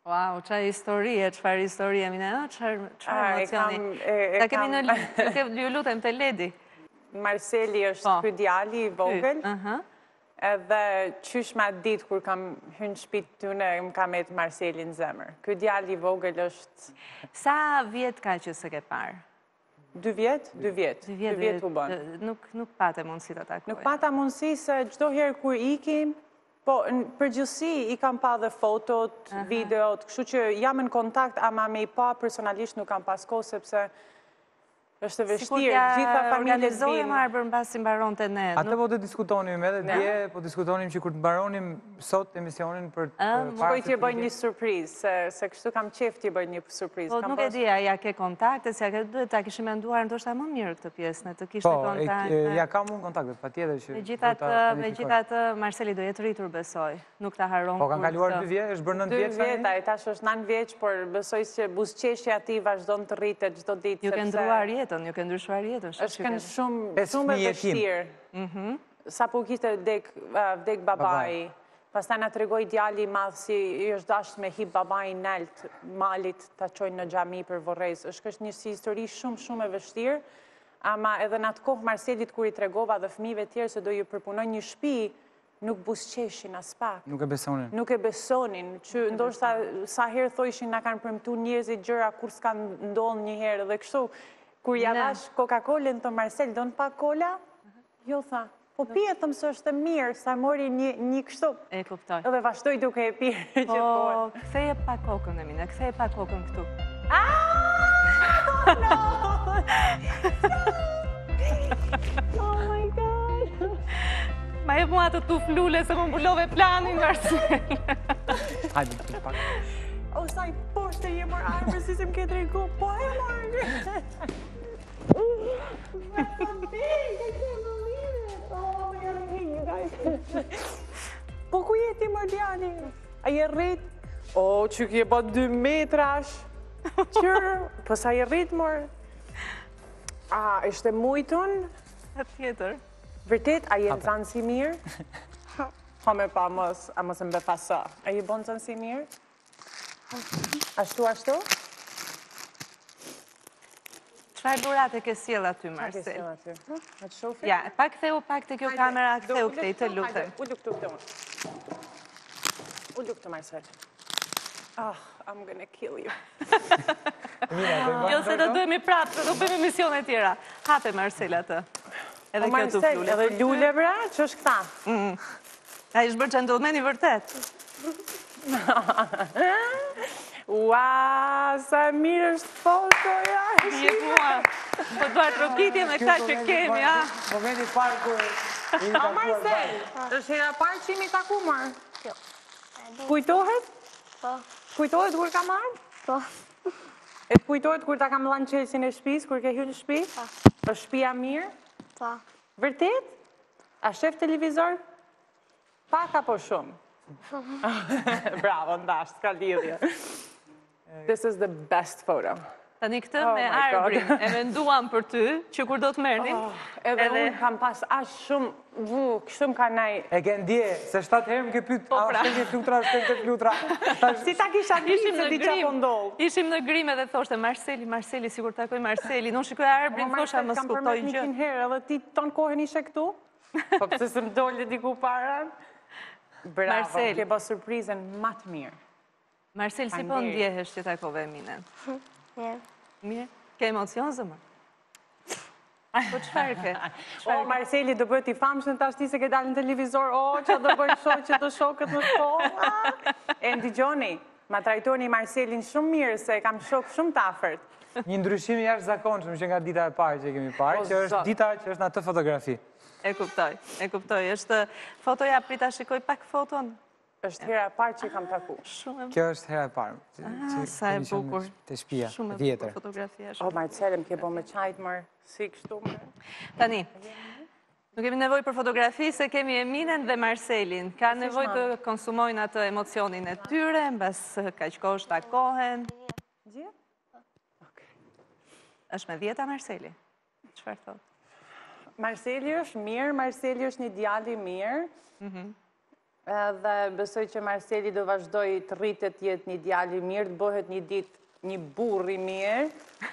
Wow, çfarë historie, Emina, çfarë emocioni. Ta kemi ju lutem te Ledi. Marseli është ky djali i vogël. Edhe qysh ma ditë kur kam hynë shpitë tune, më kam etë Marselin zemër. Ky djali i vogël është... Sa vjet ka që se ke parë? 2 vjet? 2 vjet. 2 vjet u bënë. Nuk pate mundësi të takoj. Nuk pata mundësi se çdo herë kur ikim, po në përgjithësi i kam pa dhe fotot, videot, kështu që jam në kontakt, ama me i pa personalisht nuk kam pas kohë, sepse është vështirë, gjitha familjes vinë. Sikur Arbër mbasi mbaronte ne. Atë po të diskutonim edhe dje, po diskutonim që kur të mbaronim sot emisionin për Shkoj t'je bëj një surprizë, se kështu kam qef t'je bëj një surprizë. Po nuk e dija, ja ke kontakte, se ja ke duhet ta kishim menduar ndoshta më mirë këtë pjesë, të kishte kontakte. Po, ja kam unë kontakte, patjetër që... Megjithatë, Marseli do jetë rritur, besoj. Nuk ta haron. Po, kanë kaluar 2 vjet, është bërë 9 vjet. 2 vjet, ai tash është 9 vjeç, por besoj se buzëqeshja e tij vazhdon të rritet çdo ditë. Ju ke ndruar jetën, ju ke ndryshuar jetën. Është kënd shumë e vështirë. Sa po kishte vdek babai, pastaj na tregoi djali i madh si i është dashur me hip babai nalt malit ta çojnë në xhami për vorrez. Është një histori shumë e vështirë, ama edhe në atë kohë Marselit kur i tregova dhe fëmijëve tjerë se do ju përpunoj një shtëpi, nuk buzëqeshin as pak. Nuk e besonin. Nuk e besonin, që ndoshta sa herë thojshin na kanë premtuar njerëzit gjëra kur s'kan ndodhur një herë dhe kështu. Kur ja dhash Coca-Colën të Marsel, do në pak kola? Jo, tha, po pjetëm së është mirë, sa mori një kështu. E kuptoj. Edhe vazhdoj duke e pirë gjithmonë. Po, ktheje pa kokën, Emina, ktheje pa kokën këtu. Oh my God! Ma e mua të tuf lule se më mbulove planin, Marsel. Hajde, të pak. O, sa i poshtë e jemër Arbër, si se më ke tregu, po e marrë. Po ku jeti më djali? A je rrit? O, që kje po 2 metrash. Qërë, po sa je rrit mërë? A, ishte mujtun? A tjetër. Vërtet, a je në zanë si mirë? Ha me pa mos, a mos mbe pasa. A je bon zanë si mirë? Ashtu? Çfarë durate ke sjell aty, Marsel? A të shofi? Ja, pak ktheu pak të kjo kamera, ktheu këtej, të lutem. Ullu këtu këtë unë. Ullu këtu, Marsel. I'm gonna kill you. Jo se do dojmë i prapë, se do bëjmë emisione tjera. Hape, Marsel, atë. Edhe kjo të flule. Edhe lule, bra, që është këta? A ishtë bërë gentleman i vërtet. Ua, sa mirë është fotoja. Jetë mua. Po të barë trokitje me këta që kemi, a? Momenti parë kur... Marsel, është hera parë që imi takuar? Jo. Kujtohet? Po. Kujtohet kur ka marrë? Po. E të kujtohet kur ta kam lanë qelsin e shtëpisë, kur ke hyrë në shtëpi? Po. Është shtëpia mirë? Po. Vërtet? A shef televizor? Pak apo shumë? Bravo, ndash, s'ka lidhje. This is the best photo. Tani këtë me Arbrin e menduam për ty, që kur do të merrnim. Edhe unë kam pas ashtë shumë, kështu më ka naj... E ke ndje, se 7 herë më ke pyet, a shtenje flutra, shtenje flutra. Si ta kisha ditë se di qa po ndodh. Ishim në grim edhe thoshte, Marseli, sigur takoj Marseli. Nuk shikoj Arbrin, thosha më skuptoj gjë. Kam përmet 100 herë, edhe ti ton kohën ishe këtu? Po pëse se më dole diku para? Bravo, ke bo surprizën matë mirë. Marsel, si po ndjehesh që takove Eminën? Mirë. Mirë? Ke emocion, zëmë? Po qëfar ke? O, Marseli, do bëhet i famshëm tash ti se ke dalë në televizor, që do bëjnë që të shokët në shkollë. E ndigjoni, ma trajtoni Marselin shumë mirë, se kam shokë shumë të afërt. Një ndryshim i jashtëzakonshëm që nga dita e parë që kemi parë, që është dita që është në atë fotografi. E kuptoj. Është fotoja, prita shikoj pak foton. Është hera parë që kam taku. Kjo është hera parë. Sa e bukur. Të shpia, shumë e vjetër. bukur fotografia. O, Marcele, më ke bo me qajtë mërë, si kështu mërë. Tani, nuk kemi nevoj për fotografi, se kemi Eminën dhe Marselin. Ka nevoj të konsumojnë atë emocionin e tyre, mbas ka qkosh takohen. Gjë? është me 10 Marseli? Çfarë thot? Marseli është mirë, Marseli është një djalë i mirë. Dhe besoj që Marseli do vazhdoj të rritet jetë një djali mirë, të bëhet një ditë një burri mirë.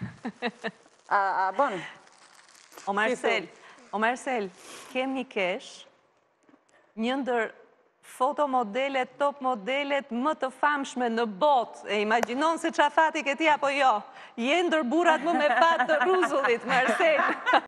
A bon? O Marsel, kem një kesh, një ndër fotomodelet, top modelet më të famshme në botë. E imagjinon se qa fati këti apo jo. Je ndër burrat më me fat të ruzullit, Marsel.